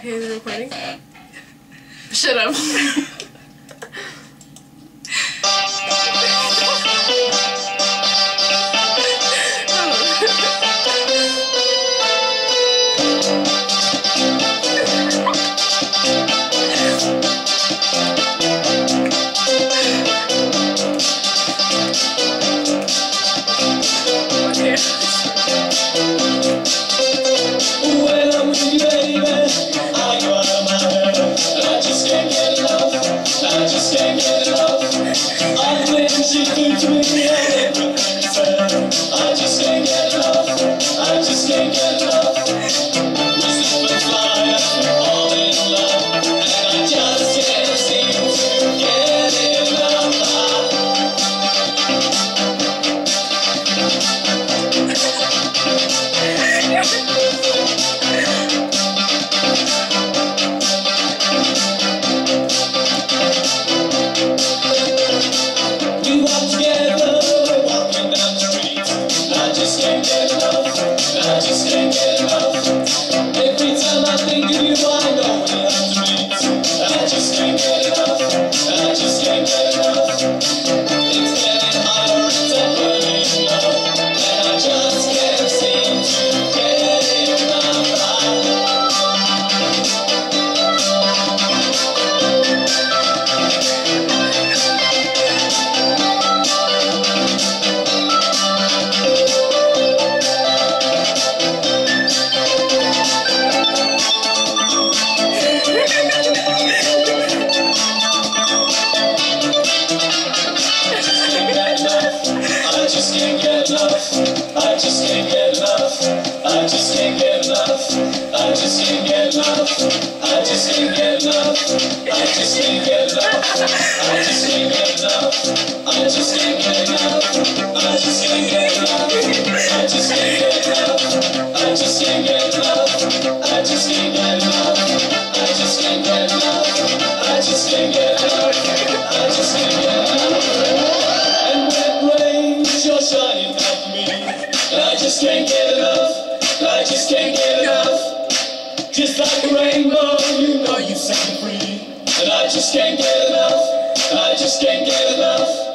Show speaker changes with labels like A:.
A: Okay, is it recording? Shut up.
B: When I'm with you, baby, I go out of my head. I just can't get enough. I just can't get enough. All the things you do to me and everything you said. I just can't get enough. I just can't get enough. We slip and fly as we fall in love, and I just can't seem to get enough. We walk together, we're walking down the street. I just can't get enough. I just can't get enough. Every time I think of you, I know we have to meet. I just can't get enough. I just can't get enough. It's getting harder to believe love, and I just can't seem to get enough. I just can't get enough. I just can't get enough. I just can't get enough. I just can't get enough. I just can't get enough. I just can't get enough. I just can't get enough. I just can't get enough. I just can't get enough. I just can't get enough. I just can't get enough. I just can't get enough. I just can't get enough. I just can't get enough. I just can't get enough. And when it rains, you're shining down for me. I just can't get enough. I just can't get enough. Just like a rainbow, you know you set me free. And I just can't get enough. I just can't get enough.